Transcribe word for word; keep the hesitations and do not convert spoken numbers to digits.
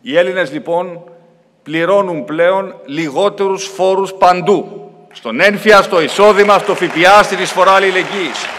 Οι Έλληνες λοιπόν πληρώνουν πλέον λιγότερους φόρους παντού. Στον ένφια, στο εισόδημα, στο ΦΠΑ, στην εισφορά αλληλεγγύης.